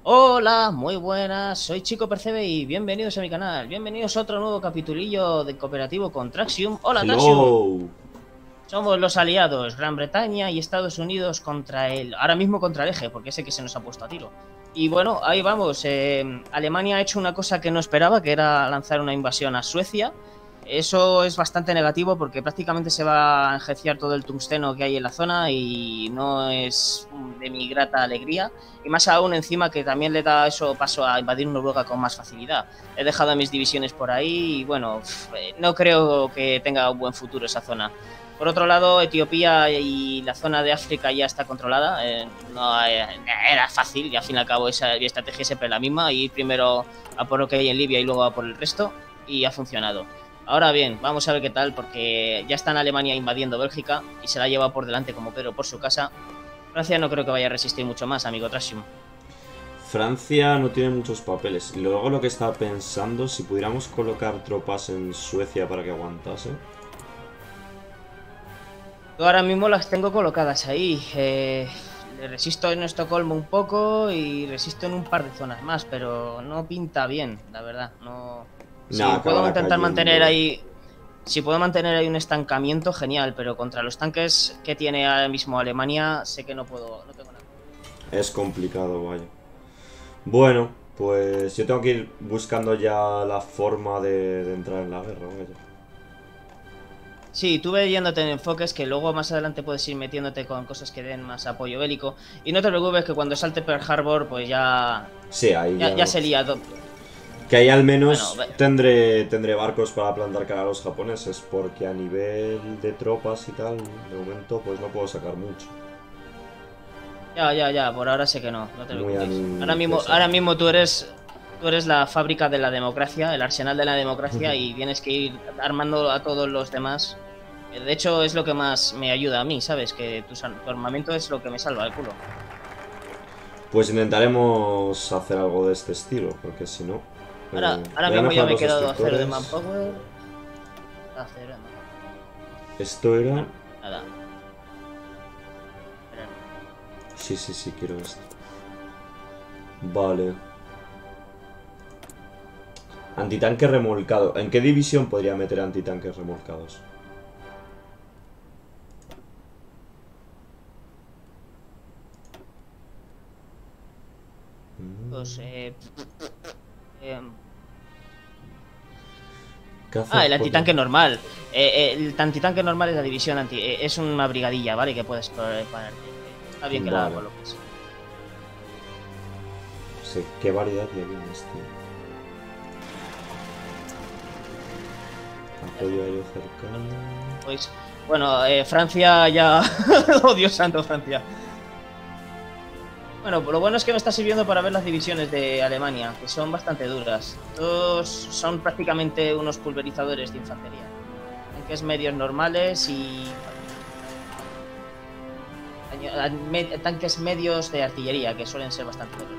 Hola, muy buenas, soy Chico Percebe y bienvenidos a mi canal. Bienvenidos a otro nuevo capitulillo de cooperativo con Traxium. Hola Traxium, Hello. somos los aliados, Gran Bretaña y Estados Unidos contra ahora mismo contra el eje, porque sé que se nos ha puesto a tiro. Y bueno, ahí vamos, Alemania ha hecho una cosa que no esperaba, que era lanzar una invasión a Suecia. Eso es bastante negativo porque prácticamente se va a enjeciar todo el tungsteno que hay en la zona y no es de mi grata alegría. Y más aún encima que también le da eso paso a invadir Noruega con más facilidad. He dejado a mis divisiones por ahí y bueno, no creo que tenga un buen futuro esa zona. Por otro lado, Etiopía y la zona de África ya está controlada. No era fácil y al fin y al cabo esa estrategia es siempre la misma: ir primero a por lo que hay en Libia y luego a por el resto, y ha funcionado. Ahora bien, vamos a ver qué tal, porque ya está en Alemania invadiendo Bélgica y se la lleva por delante como Pedro por su casa. Francia no creo que vaya a resistir mucho más, amigo Trashim. Francia no tiene muchos papeles. Y luego lo que estaba pensando, si pudiéramos colocar tropas en Suecia para que aguantase. Yo ahora mismo las tengo colocadas ahí. Resisto en Estocolmo un poco y resisto en un par de zonas más, pero no pinta bien, la verdad. No. Nada, Si puedo acabará intentar mantener cayendo. ahí. Si puedo mantener ahí un estancamiento, genial, pero contra los tanques que tiene ahora mismo Alemania, sé que no puedo, no tengo nada. Es complicado, vaya. Bueno, pues yo tengo que ir buscando ya la forma de entrar en la guerra, vaya. Sí, tú ve yéndote en enfoques que luego más adelante puedes ir metiéndote con cosas que den más apoyo bélico. Y no te preocupes que cuando salte Pearl Harbor, pues ya, Sí, ahí ya, ya. ya se lía. Que ahí al Bueno, menos tendré barcos para plantar cara a los japoneses, porque a nivel de tropas y tal, de momento pues no puedo sacar mucho. ya, por ahora sé que no, no te Muy a preocupes. mi pesar. Ahora mismo tú eres la fábrica de la democracia, el arsenal de la democracia, y tienes que ir armando a todos los demás. De hecho, es lo que más me ayuda a mí, ¿sabes? Que tu armamento es lo que me salva el culo. Pues intentaremos hacer algo de este estilo, porque si no... Ahora voy a mismo ya mejorar me he los quedado a cero de destructores. manpower. A cero de manpower. Esto era... Bueno, nada. Esperar. Sí, sí, sí, quiero esto. Vale. Antitanque remolcado. ¿En qué división podría meter antitanques remolcados? Pues, Caza el J. antitanque normal. El antitanque normal es la división es una brigadilla, ¿vale? Que puedes ponerte. Está bien que la Vale. coloques. No sé qué variedad tiene este. Apoyo aéreo cercano. Pues, bueno, Francia ya. Oh, Dios santo, Francia. Bueno, lo bueno es que me está sirviendo para ver las divisiones de Alemania, que son bastante duras. Todos son prácticamente unos pulverizadores de infantería. Tanques medios normales y tanques medios de artillería, que suelen ser bastante duros.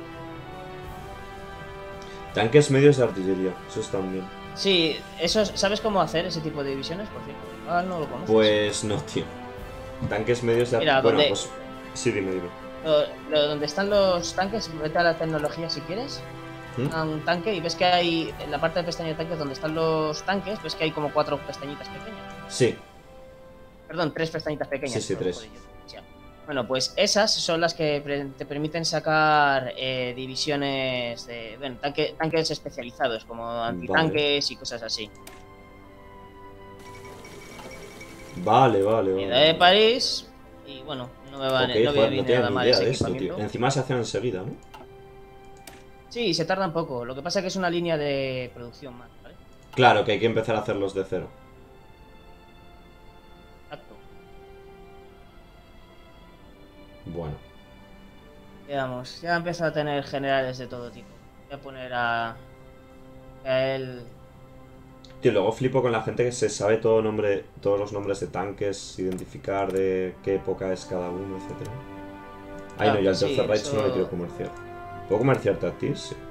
Tanques medios de artillería. Esos también. Sí, eso, ¿sabes cómo hacer ese tipo de divisiones, por cierto? Ah, no lo conoces. Pues no, tío. Tanques medios de Mira, artillería. Bueno, pues... Sí, dime, dime. donde están los tanques, vete a la tecnología si quieres. ¿Mm? A un tanque y ves que hay, en la parte de pestaña de tanques donde están los tanques, ves que hay como 4 pestañitas pequeñas. Sí. Perdón, 3 pestañitas Sí, pequeñas. sí, tres. Joder, bueno, pues esas son las que te permiten sacar divisiones de, bueno, tanques especializados, como Vale. antitanques y cosas así. Vale, vale, vale, Unidad de vale. París, y bueno, Ok, no me joder, no viene tenía nada ni mal idea ese de esto, tío. equipamiento. Encima se hacen enseguida, ¿no? Sí, se tarda un poco. Lo que pasa es que es una línea de producción más, ¿vale? Claro, que hay que empezar a hacerlos de cero. Exacto. Bueno. Veamos, ya empezado a tener generales de todo tipo. Voy a poner a él. Tío, luego flipo con la gente que se sabe todos los nombres de tanques, identificar de qué época es cada uno, etcétera. Ay, no, Ya, ya el sí, Tercer Reich no le quiero eso. comerciar. ¿Puedo comerciarte a ti? Sí.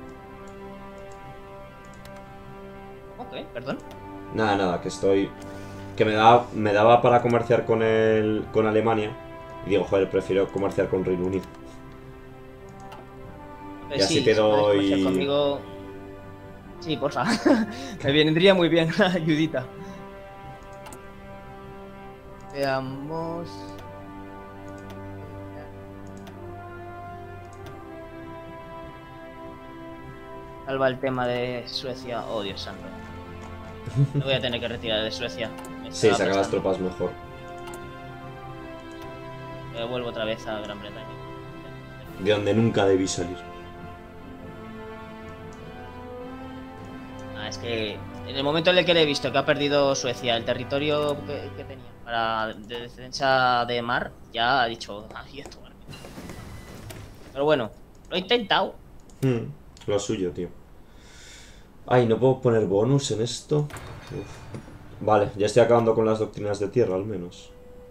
Ok, perdón. Nada, nada, que estoy... Que me daba para comerciar con Alemania. Y digo, joder, prefiero comerciar con Reino Unido. Ok, Y así sí, te si puedes comerciar doy... conmigo. Sí, porfa. Me vendría muy bien, ayudita. Veamos. Salva el tema de Suecia. Oh, Dios santo. Me voy a tener que retirar de Suecia. Me Sí, estaba saca las prestando. tropas mejor. Vuelvo otra vez a Gran Bretaña. De donde nunca debí salir. Es que en el momento en el que le he visto que ha perdido Suecia el territorio que tenía de defensa de mar, ya ha dicho, ahí esto. Pero bueno, lo he intentado. Lo suyo, tío. Ay, ¿no puedo poner bonus en esto? Uf. Vale, ya estoy acabando con las doctrinas de tierra, al menos.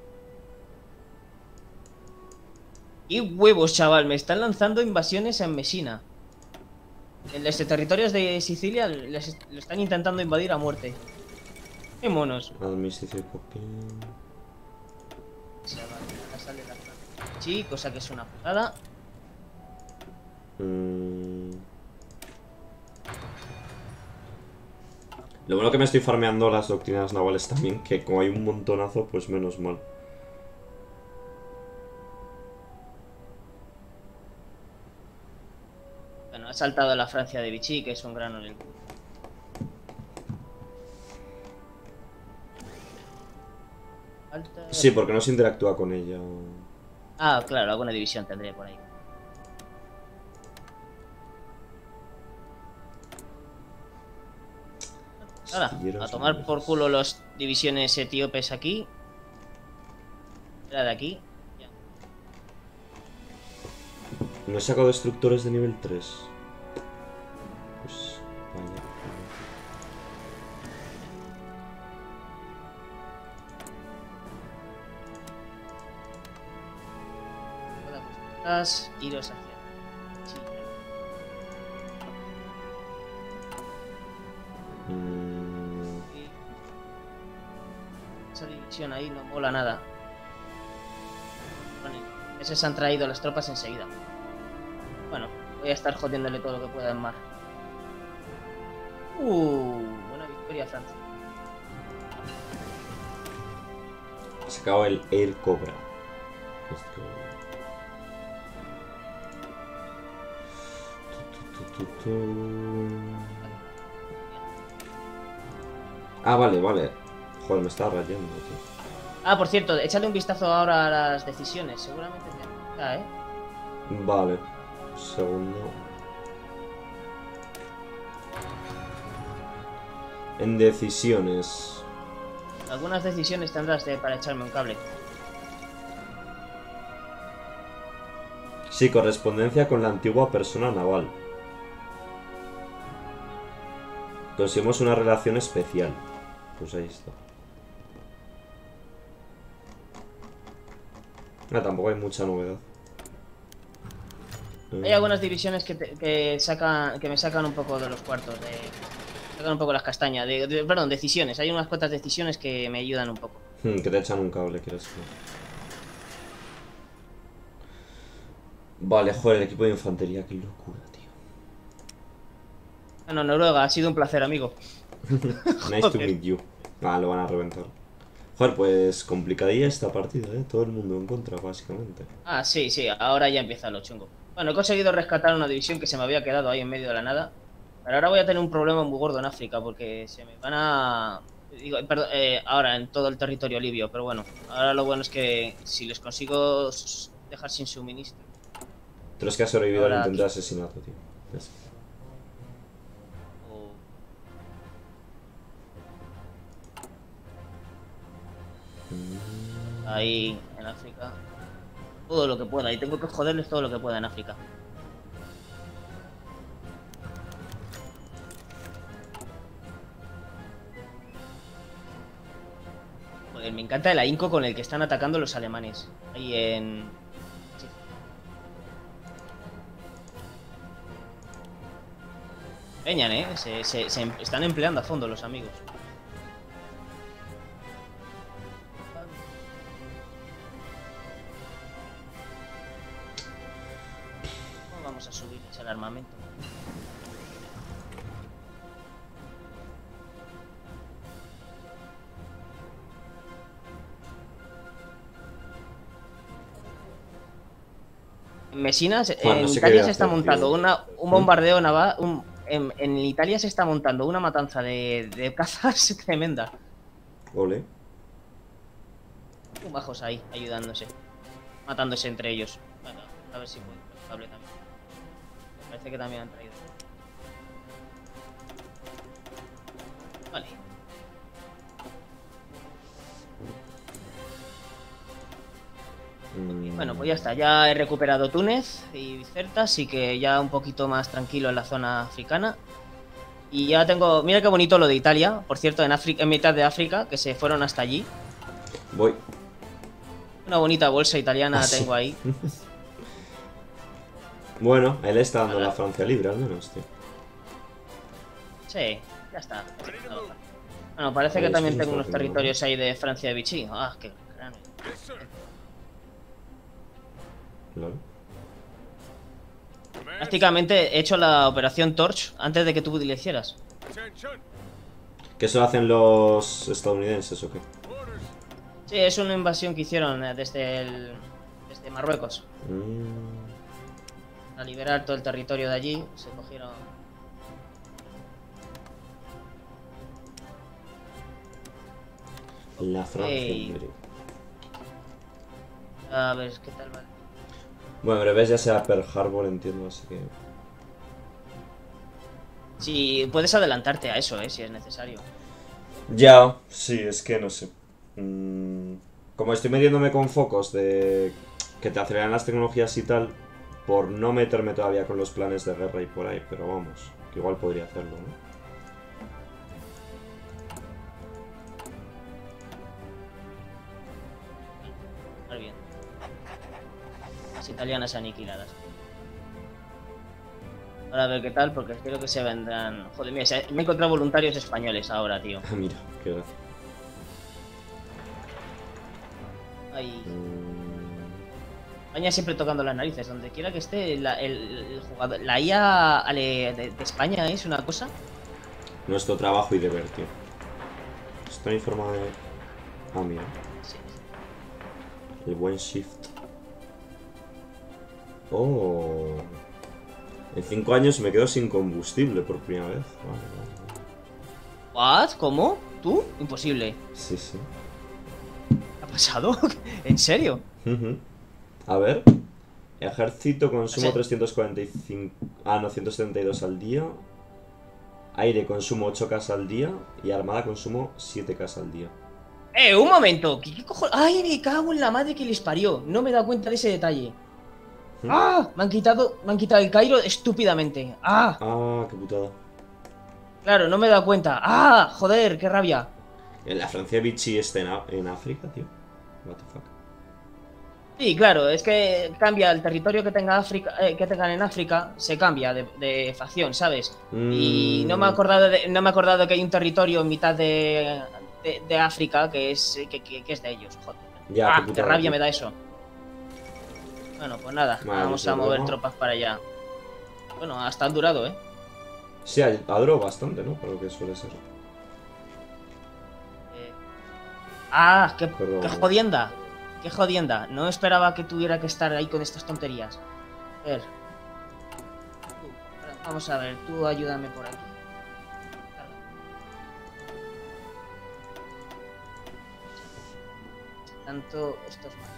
Y huevos, chaval, me están lanzando invasiones en Messina. En los territorios de Sicilia lo están intentando invadir a muerte. ¡Qué monos! Administración copia. Sí, cosa que es una putada. Lo bueno que me estoy farmeando las doctrinas navales también, que como hay un montonazo, pues menos mal. Bueno, ha saltado la Francia de Vichy, que es un grano en el culo. Sí, porque no se interactúa con ella. Ah, claro, alguna división tendré por ahí. Nada, a tomar por culo las divisiones etíopes aquí. La de aquí. Ya. No he sacado destructores de nivel 3. Pues vaya. Iros hacia. Sí. Esa división ahí no mola nada. Bueno, esos se han traído las tropas enseguida. Bueno, voy a estar jodiéndole todo lo que pueda en mar. Buena victoria, Francia. he sacado el Air Cobra. Ah, vale, vale. Joder, me estaba rayando, tío. Ah, por cierto, échale un vistazo ahora a las decisiones. Seguramente te da, ¿eh? Vale. Segundo. En decisiones. Algunas decisiones tendrás para echarme un cable. Sí, correspondencia con la antigua persona naval. Conseguimos una relación especial. Pues ahí está. Ah, tampoco hay mucha novedad. Hay algunas divisiones que me sacan un poco de los cuartos, sacan un poco las castañas, perdón, decisiones. Hay unas cuantas decisiones que me ayudan un poco. Que te echan un cable, quieres que... Vale, joder, el equipo de infantería, qué locura, tío. Bueno, Noruega, ha sido un placer, amigo. Nice to meet you. Ah, lo van a reventar. Joder, pues complicadilla esta partida, ¿eh? Todo el mundo en contra, básicamente. Ah, sí, sí, ahora ya empieza lo chungo. Bueno, he conseguido rescatar una división que se me había quedado ahí en medio de la nada. Pero ahora voy a tener un problema muy gordo en África porque se me van a... Digo, perdón, ahora en todo el territorio libio, pero bueno. Ahora lo bueno es que si les consigo dejar sin suministro. Tú eres que has sobrevivido al Ahora intento de aquí. asesinato, tío. ¿Ves? Ahí en África. Todo lo que pueda. Y tengo que joderles todo lo que pueda en África. Joder, me encanta el ahínco con el que están atacando los alemanes. Ahí en... Sí. Peñan, ¿eh? Se están empleando a fondo los amigos. Vamos a subirles el armamento. En Messina, Bueno, no en sé qué voy Italia a se está hacer, montando tío. un bombardeo naval. En Italia se está montando una matanza de cazas tremenda. Ole. Un bajos ahí, ayudándose. Matándose entre ellos. Bueno, a ver si puedo. Cable también. Parece que también han traído. Vale. Bueno, pues ya está. Ya he recuperado Túnez y Bizerta, así que ya un poquito más tranquilo en la zona africana. Y ya tengo. Mira qué bonito lo de Italia. Por cierto, en África, en mitad de África, que se fueron hasta allí. Voy. Una bonita bolsa italiana Sí. tengo ahí. Bueno, él está dando la Francia libre, al menos, tío. Sí, ya está. Bueno, parece Vale, que también eso tengo está unos haciendo, territorios ahí de Francia de Vichy. Ah, qué grande. Lol. Prácticamente he hecho la operación Torch antes de que tú lo hicieras. ¿Qué eso hacen los estadounidenses o qué? Sí, es una invasión que hicieron desde Marruecos. A liberar todo el territorio de allí. Se cogieron. La Francia Ey. libre. A ver, ¿qué tal va? Bueno, pero ves, ya sea Pearl Harbor, entiendo, así que... Sí, puedes adelantarte a eso, si es necesario. Ya, sí, es que no sé. Como estoy metiéndome con focos de que te aceleran las tecnologías y tal, por no meterme todavía con los planes de guerra y por ahí, pero vamos, que igual podría hacerlo, ¿no? Muy bien. Las italianas aniquiladas. Ahora a ver qué tal, porque creo que se vendrán. Joder, mira, me he encontrado voluntarios españoles ahora, tío. Mira, qué gracia. Ay. España siempre tocando las narices, donde quiera que esté el jugador. La IA de España es una cosa. Nuestro trabajo y deber, tío. Está en forma de... Ah, mira. Sí. El buen shift. Oh. En 5 años me quedo sin combustible por primera vez. Vale, vale. ¿What? ¿Cómo? ¿Tú? Imposible. Sí, sí. ¿Qué ha pasado? ¿En serio? A ver. Ejército consumo O sea, 345... Ah, no, 172 al día. Aire consumo 8K al día. Y armada consumo 7K al día. un momento. ¿Qué cojones? ¡Ay, me cago en la madre que les parió! No me he dado cuenta de ese detalle. ¡Ah! Me han quitado el Cairo estúpidamente. ¡Ah! Ah, qué putada. Claro, no me he dado cuenta. ¡Ah! Joder, qué rabia. ¿En la Francia Vichy está en África, tío? What the fuck. Sí, claro, es que cambia el territorio que tenga África, que tengan en África, se cambia de facción, ¿sabes? Y no me he acordado que hay un territorio en mitad de África que es de ellos. Joder. Ya, qué Qué putada, rabia tío. me da eso. Bueno, pues nada, Vale, vamos pues a mover broma. tropas para allá. Bueno, hasta han durado, ¿eh? Sí, ha durado bastante, ¿no? Para lo que suele ser. Eh, ¡Ah! Pero ¡Qué jodienda! ¡Qué jodienda! No esperaba que tuviera que estar ahí con estas tonterías. A ver. Vamos a ver, tú ayúdame por aquí. Tanto estos más.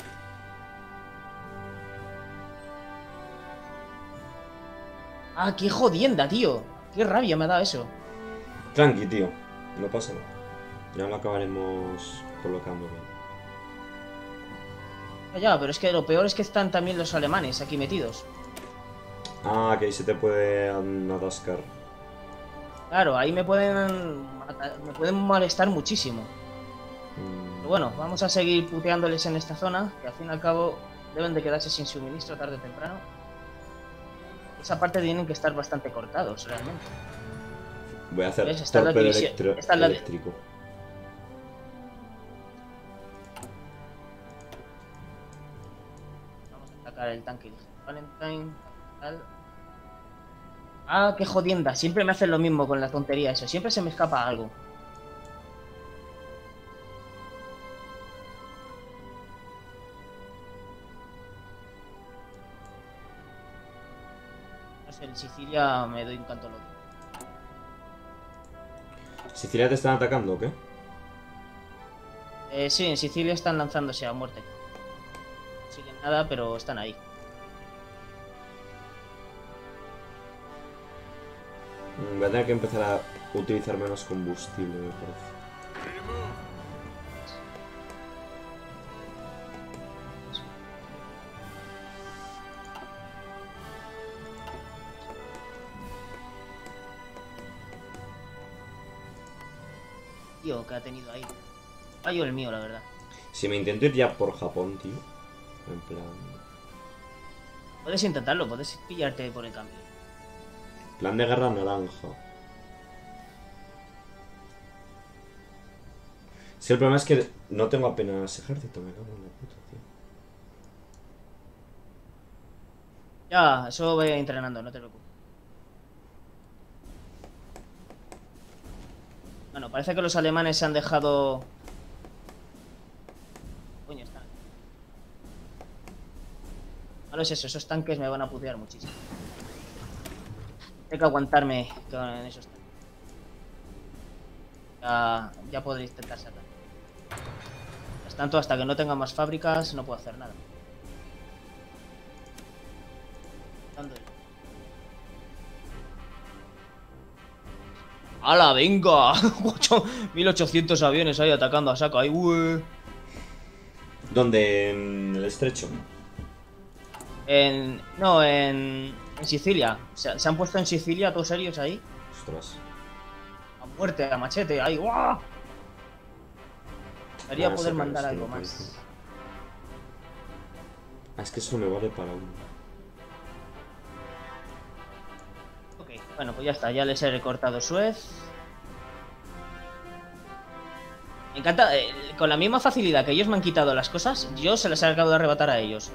¡Ah, qué jodienda, tío! ¡Qué rabia me ha dado eso! tranqui, tío. No pasa nada. Ya lo acabaremos colocando bien. Ya, pero es que lo peor es que están también los alemanes aquí metidos. Ah, que ahí se te puede atascar. Claro, ahí me pueden molestar muchísimo. Pero bueno, vamos a seguir puteándoles en esta zona, que al fin y al cabo deben de quedarse sin suministro tarde o temprano. Esa parte tienen que estar bastante cortados, realmente. Voy a hacer ¿Ves? Está la torpedo división. Esta es la eléctrico. Vamos a atacar el tanque Valentine. Tal. Ah, qué jodienda. Siempre me hacen lo mismo con la tontería eso. Siempre se me escapa algo. No sé, en Sicilia me doy un canto loco. ¿Sicilia te están atacando o qué? Sí, en Sicilia están lanzándose a muerte. No siguen nada, pero están ahí. Voy a tener que empezar a utilizar menos combustible, me parece. Tío, que ha tenido ahí. Fallo el mío, la verdad. Si me intento ir ya por Japón, tío. En plan... Puedes intentarlo, puedes pillarte por el cambio. Plan de guerra naranja. Sí, el problema es que no tengo apenas ejército, me cago en la puta, tío. Ya, eso voy entrenando, no te preocupes. Bueno, parece que los alemanes se han dejado... Coño, están... No es eso, esos tanques me van a putear muchísimo. Tengo que aguantarme con esos tanques. Ya podré intentar sacar. Mientras tanto, hasta que no tenga más fábricas, no puedo hacer nada. ¡Hala, venga! 1800 aviones ahí atacando a saco. Ahí, ¿Dónde? En el estrecho. No, en Sicilia. Se han puesto en Sicilia todos serios ahí. Ostras. A muerte, a machete, ahí. ¡Guau! Debería Ah, poder sacar mandar esto, algo me más. parece. Ah, es que eso me vale para uno. Ok, bueno, pues ya está. Ya les he recortado Suez. Me encanta. Con la misma facilidad que ellos me han quitado las cosas, yo se las he acabado de arrebatar a ellos.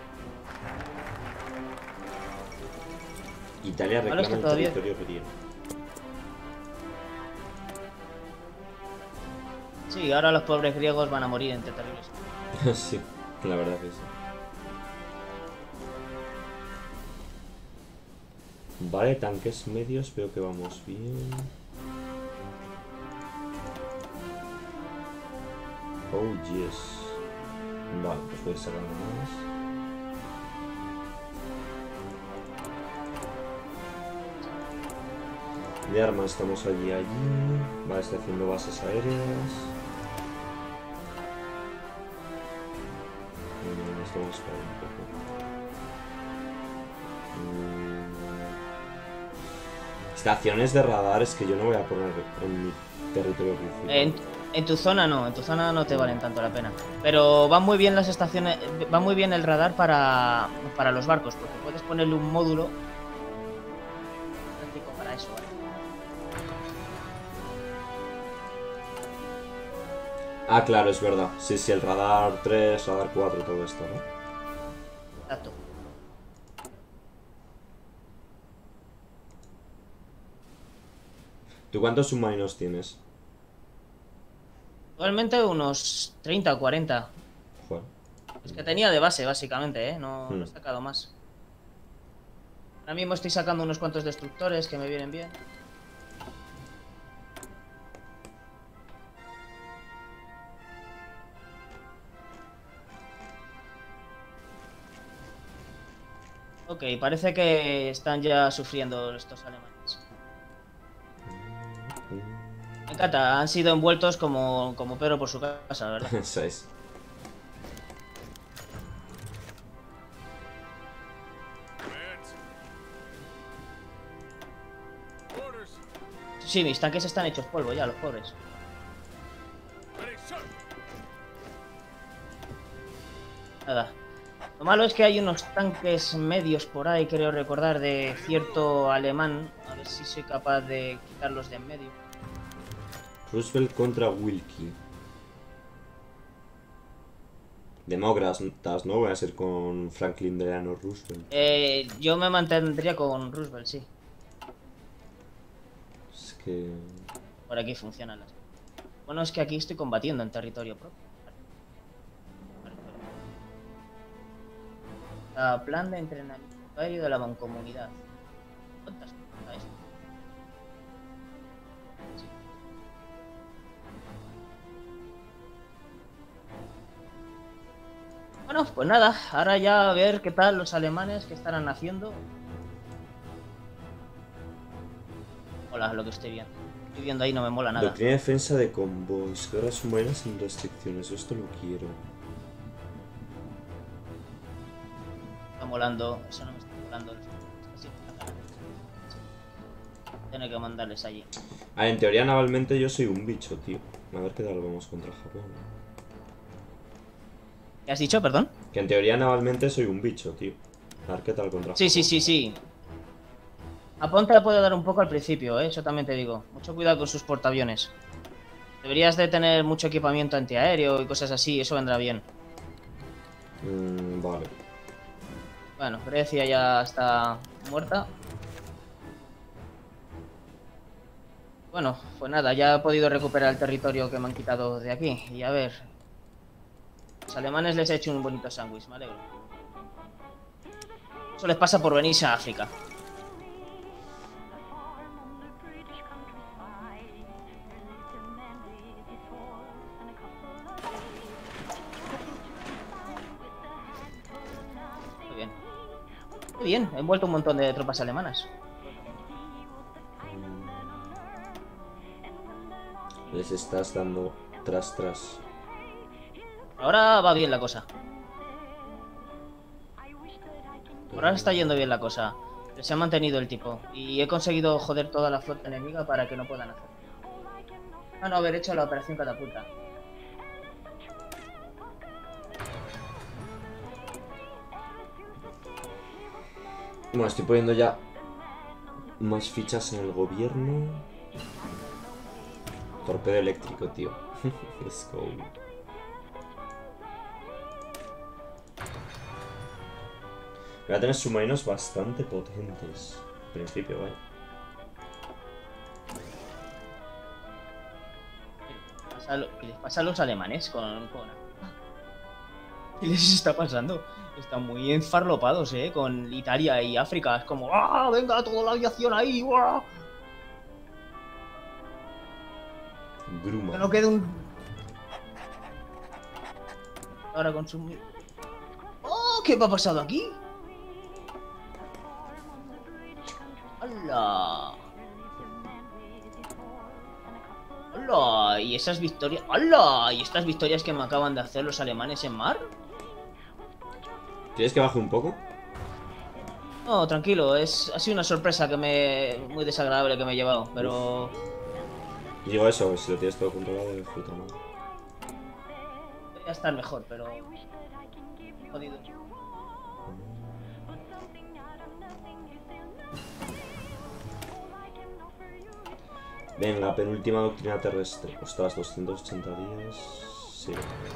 Italia reclama es que el todavía... territorio griego. Sí, ahora los pobres griegos van a morir entre terribles. Sí, la verdad que sí. Vale, tanques medios, veo que vamos bien. Oh, yes. Vale, pues voy sacando más. De armas estamos allí. Vale, estoy haciendo bases aéreas. Esto vamos a esperar un poco. Estaciones de radar es que yo no voy a poner en mi territorio principal. En tu zona no te valen tanto la pena. Pero van muy bien las estaciones, va muy bien el radar para los barcos, porque puedes ponerle un módulo práctico para eso, ¿vale? Ah, claro, es verdad. Sí, sí, el radar 3, radar 4, todo esto, ¿no? Exacto. ¿Tú cuántos submarinos tienes? Actualmente unos 30 o 40. Joder. Es que tenía de base, básicamente, ¿eh? No he sacado más. Ahora mismo estoy sacando unos cuantos destructores que me vienen bien. Ok, parece que están ya sufriendo estos alemanes. Me encanta, han sido envueltos como Pedro por su casa, ¿verdad? 6. Sí, mis tanques están hechos polvo ya, los pobres. Nada. Lo malo es que hay unos tanques medios por ahí, creo recordar, de cierto alemán. A ver si soy capaz de quitarlos de en medio. Roosevelt contra Wilkie. Demócratas, ¿no? Voy a ser con Franklin Delano Roosevelt. Yo me mantendría con Roosevelt, sí. que... Por aquí funcionan las... Bueno, es que aquí estoy combatiendo en territorio propio. Plan de entrenamiento aéreo de la mancomunidad. ¿Cuántas cosas esto? Sí. Bueno, pues nada, ahora ya a ver qué tal los alemanes que estarán haciendo. Mola lo que estoy viendo. Estoy viendo ahí, no me mola nada. Doctrina de defensa de convoys. Guerras submarinas sin restricciones. Esto lo quiero. Está molando. Eso no me está molando. Así, tiene que mandarles allí. Ah, en teoría navalmente yo soy un bicho, tío. A ver qué tal vamos contra Japón. ¿Qué has dicho, perdón? Que en teoría navalmente soy un bicho, tío. A ver qué tal contra Sí, Japón. sí. Japón te la puede dar un poco al principio, eso también te digo. Mucho cuidado con sus portaaviones. Deberías de tener mucho equipamiento antiaéreo y cosas así, eso vendrá bien. Vale. Bueno, Grecia ya está muerta. Bueno, pues nada, ya he podido recuperar el territorio que me han quitado de aquí. Y a ver... Los alemanes les he hecho un bonito sándwich, me alegro. Eso les pasa por venirse a África. Muy bien. Muy bien, he envuelto un montón de tropas alemanas. Les estás dando tras. Ahora va bien la cosa. Ahora está yendo bien la cosa. Se ha mantenido el tipo. Y he conseguido joder toda la flota enemiga para que no puedan hacer. Ah, no, haber hecho la operación catapulta. Bueno, estoy poniendo ya más fichas en el gobierno. Torpedo eléctrico, tío. Let's go. Voy a tener submarinos bastante potentes. En principio, vaya. ¿Qué les pasa a los alemanes ¿Qué les está pasando? Están muy enfarlopados, con Italia y África. Es como, ¡ah! ¡Venga, toda la aviación ahí! ¡Ah! Gruma. Que no quede un... Ahora con su... ¡Oh! ¿Qué me ha pasado aquí? ¡Hala! ¡Hala! ¿Y esas victorias? ¡Hala! ¿Y estas victorias que me acaban de hacer los alemanes en mar? ¿Quieres que baje un poco? No, tranquilo, ha sido una sorpresa muy desagradable que me he llevado, pero... Digo eso, si lo tienes todo controlado, de puta madre. Podría estar mejor, pero... Jodido. Venga, penúltima doctrina terrestre. Ostras, 280 días. Sí.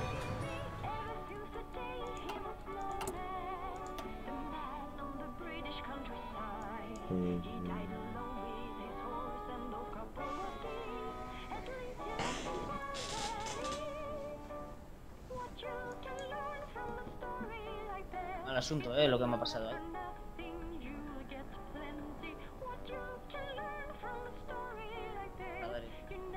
Mal asunto, lo que me ha pasado ahí. A ver,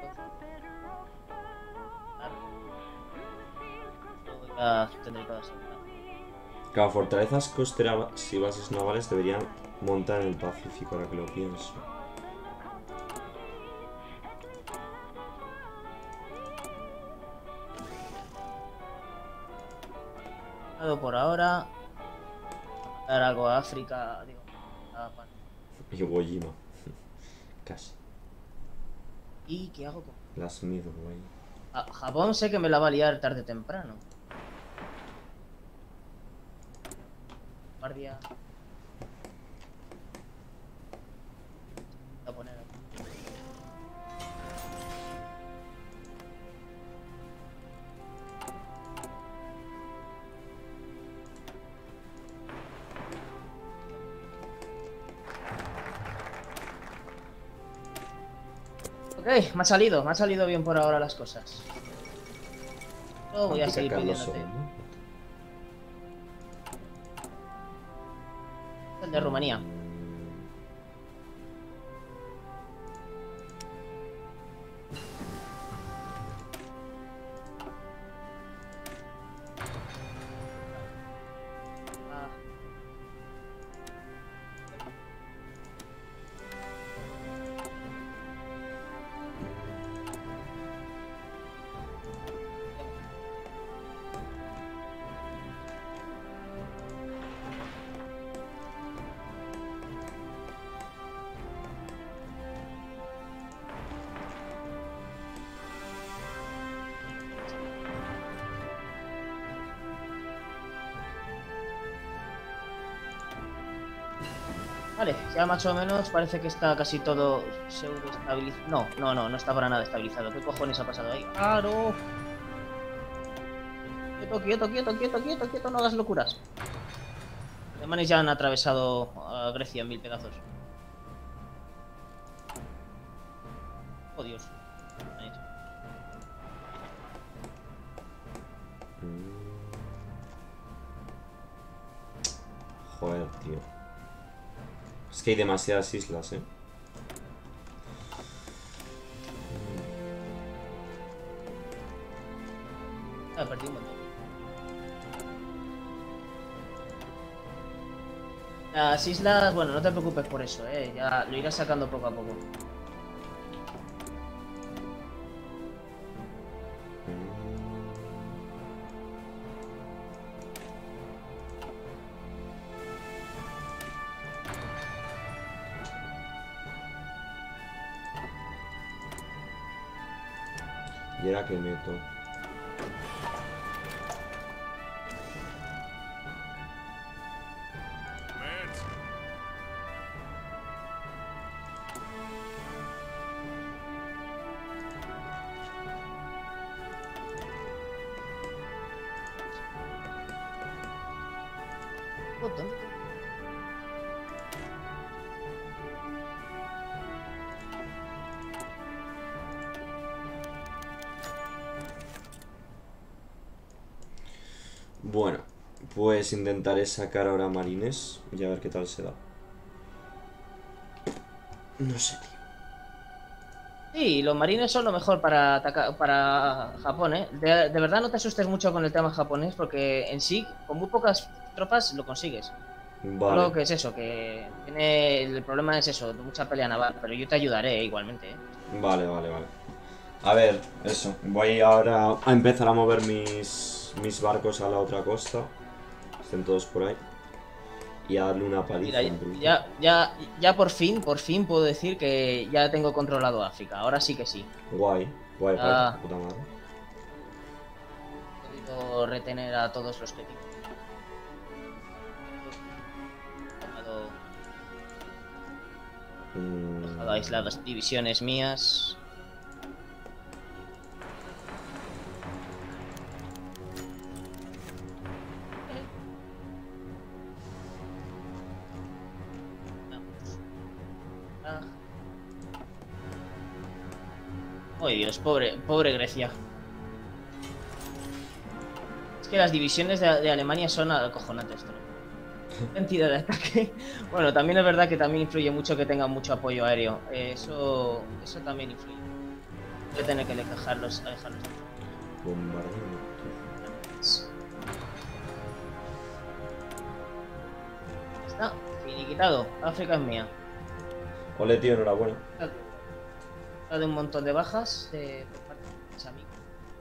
ya tendré todas aseguradas. Cada fortalezas costeras y bases navales deberían montar en el Pacífico, ahora que lo pienso. Por ahora, dar algo a África, digo, a Pan. Iwo Jima. Casi. ¿Y qué hago con...? Las Midway. Japón sé que me la va a liar tarde o temprano. Guardia. Voy a poner aquí. Ok, me ha salido bien por ahora las cosas. Yo voy a seguir pidiéndote. El de Rumanía. Vale, ya más o menos parece que está casi todo pseudo estabilizado. No está para nada estabilizado. ¿Qué cojones ha pasado ahí? ¡Ah, no! Quieto, no hagas locuras. Los alemanes ya han atravesado a Grecia en 1000 pedazos. Oh, Dios. Joder, tío. Es que hay demasiadas islas, ¿eh? Perdí un montón. Las islas, bueno, no te preocupes por eso, ya lo irás sacando poco a poco. Y era que meto. Bueno, pues intentaré sacar ahora marines y a ver qué tal se da. No sé, tío. Sí, los marines son lo mejor para atacar, para Japón, ¿eh? De verdad no te asustes mucho con el tema japonés, porque en sí, con muy pocas tropas lo consigues. Vale. Solo que es eso, que tiene el problema es eso, mucha pelea naval, pero yo te ayudaré igualmente, ¿eh? Vale. A ver, eso. Voy ahora a empezar a mover mis barcos a la otra costa. Estén todos por ahí. Y a darle una paliza. Mira, ya por fin puedo decir que ya tengo controlado África. Ahora sí que sí. Guay, puta madre. He podido retener a todos los que tengo. He dejado aisladas divisiones mías. Oh Dios, pobre Grecia. Es que las divisiones de Alemania son acojonantes, ¿no? Cantidad de ataque. Bueno, también es verdad que también influye mucho que tengan mucho apoyo aéreo. Eso también influye. Voy a tener que alejarlos. Bombardeo. Está finiquitado. África es mía. Ole, tío, enhorabuena. De un montón de bajas por parte de mis amigos.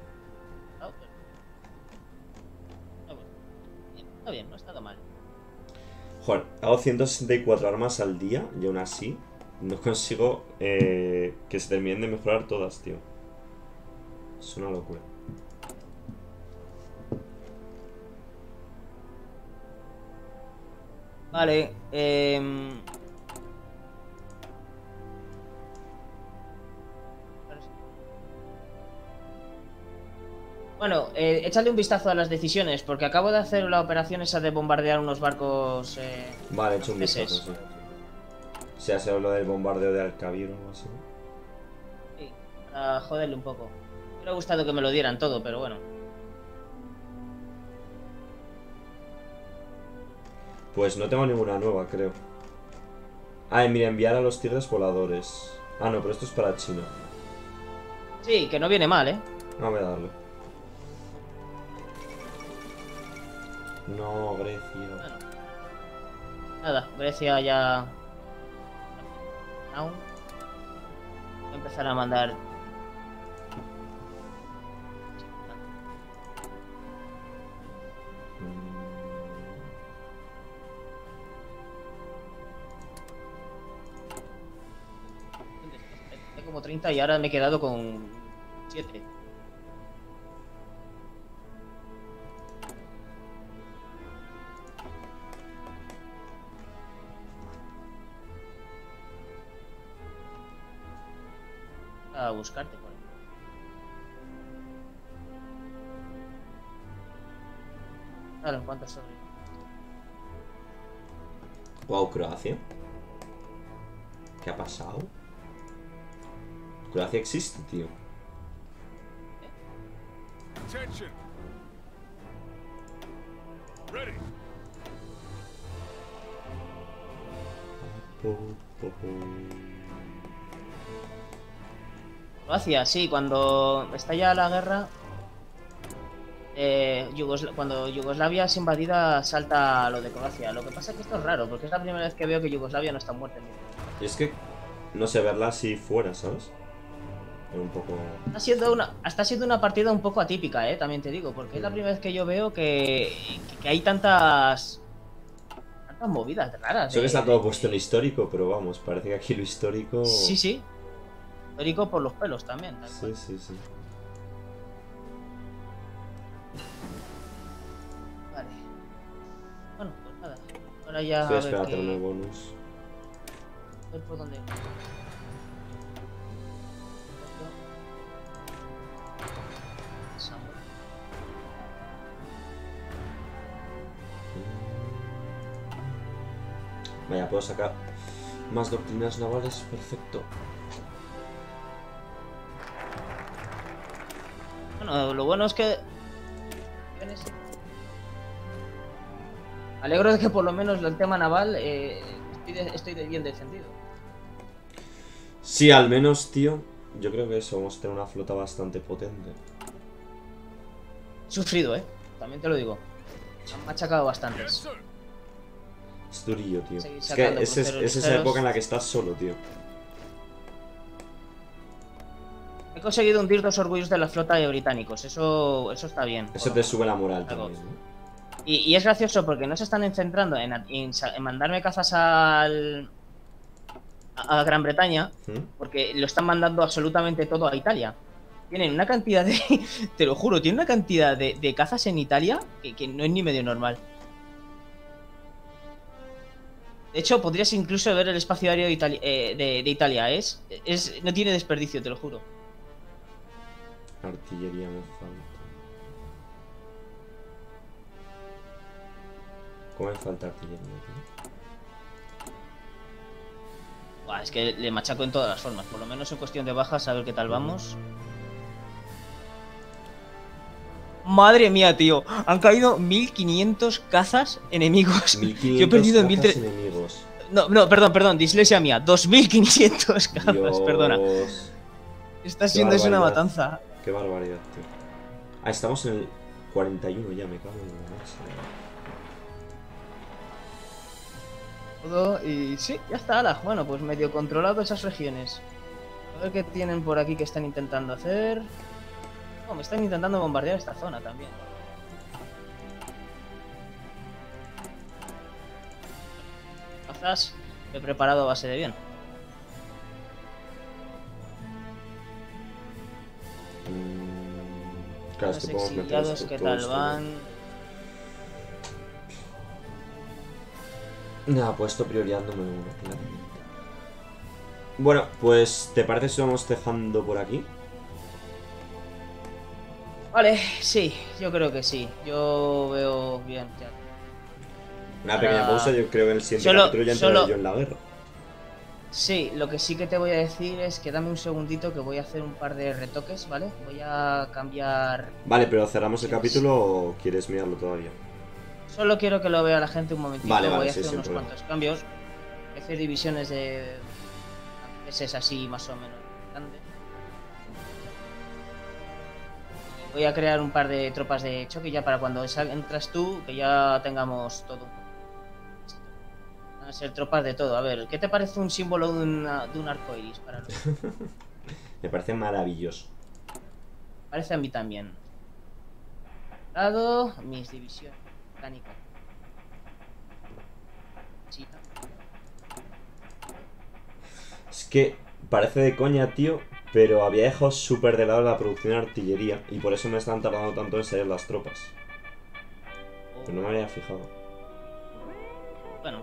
Está bien, no ha estado mal. Joder, hago 164 armas al día y aún así no consigo que se terminen de mejorar todas, tío. Es una locura. Vale, bueno, échale un vistazo a las decisiones, porque acabo de hacer la operación esa de bombardear unos barcos. Vale, he hecho un vistazo, sí. O sea, se habló del bombardeo de Alcabir o algo así. Sí. A joderle un poco. Me hubiera gustado que me lo dieran todo, pero bueno. Pues no tengo ninguna nueva, creo. Ah, y mira, enviar a los tigres voladores. Ah, no, pero esto es para China. Sí, que no viene mal, ¿eh? No, voy a darle. No, Grecia. Bueno. Nada, Grecia ya... Aún. Voy a empezar a mandar... Hay como 30 y ahora me he quedado con 7. A buscarte por ahí. Claro, ¿cuántos sobre? Wow, Croacia. ¿Qué ha pasado? Croacia existe, tío. Attention. Ready. Croacia, sí, cuando estalla la guerra, cuando Yugoslavia es invadida salta lo de Croacia. Lo que pasa es que esto es raro, porque es la primera vez que veo que Yugoslavia no está muerta. Y es que, no sé, verla así fuera, ¿sabes? Era un poco... Está siendo una partida un poco atípica, también te digo, porque es la primera vez que yo veo que hay tantas movidas raras. Eso que está todo puesto en histórico, pero vamos, parece que aquí lo histórico... Sí, sí. Histórico por los pelos también. Sí, sí, sí. Vale. Bueno, pues nada. Ahora ya Estoy a ver esperando qué... tener bonus. A ver por dónde... Vaya, puedo sacar más doctrinas navales, perfecto. Bueno, lo bueno es que... Me alegro de que por lo menos el tema naval estoy bien defendido. Sí, al menos, tío, yo creo que eso, vamos a tener una flota bastante potente. He sufrido, también te lo digo. Me han machacado bastantes. Yes, sir. Es durillo, tío. Seguir Es que sacando es cruceros esa ligeros. época en la que estás solo, tío. He conseguido hundir 2 orgullos de la flota de británicos. Eso está bien. Eso te sube la moral Algo. también, ¿no? Y es gracioso porque no se están centrando en mandarme cazas a Gran Bretaña, ¿Mm? porque lo están mandando absolutamente todo a Italia. Tienen una cantidad de... Te lo juro, tienen una cantidad de cazas en Italia que no es ni medio normal. De hecho, podrías incluso ver el espacio aéreo de Italia. No tiene desperdicio, te lo juro. Artillería me falta. ¿Cómo me falta artillería, tío? Buah, es que le machaco en todas las formas. Por lo menos en cuestión de bajas, a ver qué tal vamos. Madre mía, tío. Han caído 1500 cazas enemigos. 1500 Yo he perdido en cazas enemigos. No, perdón, dislexia mía. 2500 cazas, Dios. perdona. Está siendo es una barbaridad. matanza. Qué barbaridad, tío. Ah, estamos en el 41 ya, me cago en la leche. Y sí, ya está, ala. Bueno, pues medio controlado esas regiones. A ver qué tienen por aquí que están intentando hacer. Oh, me están intentando bombardear esta zona también. Cazas, he preparado a base de bien. Claro, es Los que podemos meter exiliados, esto, ¿qué todo tal esto, van? Nada, pues esto prioreándome uno, claramente. Bueno, pues, ¿te parece si vamos dejando por aquí? Vale, sí, yo creo que sí. Yo veo bien. Ya. Una pequeña pausa, yo creo que en el siguiente Solo- capítulo ya entraré solo- yo en la guerra. Sí, lo que sí que te voy a decir es que dame un segundito que voy a hacer un par de retoques, ¿vale? Voy a cambiar... Vale, pero ¿cerramos el Sí, capítulo o quieres mirarlo todavía? Solo quiero que lo vea la gente un momentito. Vale, voy a sí, hacer sin unos problema. cuantos cambios. Voy a hacer divisiones de... es así más o menos grandes. Y voy a crear un par de tropas de choque ya para cuando entras tú, que ya tengamos todo. Van a ser tropas de todo. A ver, ¿qué te parece un símbolo de un arco iris para los... Me parece maravilloso. Parece a mí también. Dado mis divisiones mecánicas. China. Es que parece de coña, tío, pero había dejado súper de lado la producción de artillería y por eso me están tardando tanto en salir las tropas. Pero no me había fijado. Bueno.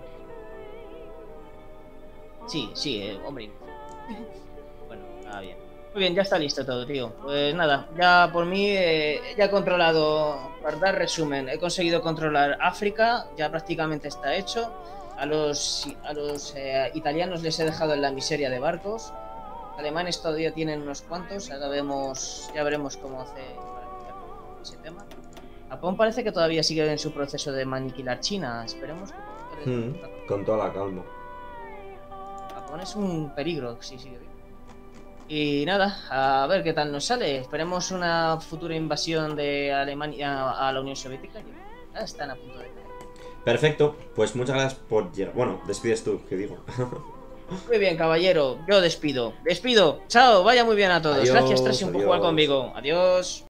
Sí, sí, hombre. Bueno, nada bien. Muy bien, ya está listo todo, tío. Pues nada, ya por mí ya he controlado, para dar resumen, he conseguido controlar África, ya prácticamente está hecho. A los italianos les he dejado en la miseria de barcos. Alemanes todavía tienen unos cuantos, ahora ya veremos cómo hace para ese tema. Japón parece que todavía sigue en su proceso de aniquilar China, esperemos que... Con toda la calma. Japón es un peligro, sí, sigue bien. Y nada, a ver qué tal nos sale. Esperemos una futura invasión de Alemania a la Unión Soviética. Ya están a punto de caer. Perfecto, pues muchas gracias por llegar. Bueno, despides tú, ¿qué digo? Muy bien, caballero, yo despido. Despido, chao, vaya muy bien a todos. Adiós, Gracias, Trasium, por jugar adiós. conmigo. Adiós.